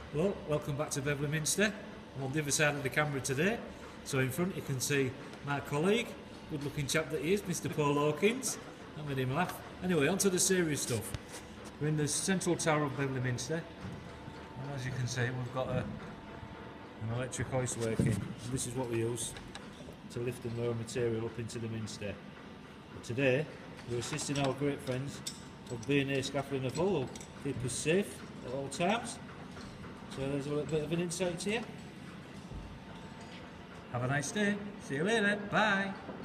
Well, welcome back to Beverley Minster. I'm on the other side of the camera today. So in front you can see my colleague, good looking chap that he is, Mr. Paul Hawkins. That made him laugh. Anyway, on to the serious stuff. We're in the central tower of Beverley Minster. And as you can see, we've got an electric hoist working. And this is what we use to lift the lower material up into the Minster. But today, we're assisting our great friends of B&A Scaffolding of Hull, who keep us safe at all times. So there's a little bit of an insight to you. Have a nice day. See you later. Bye.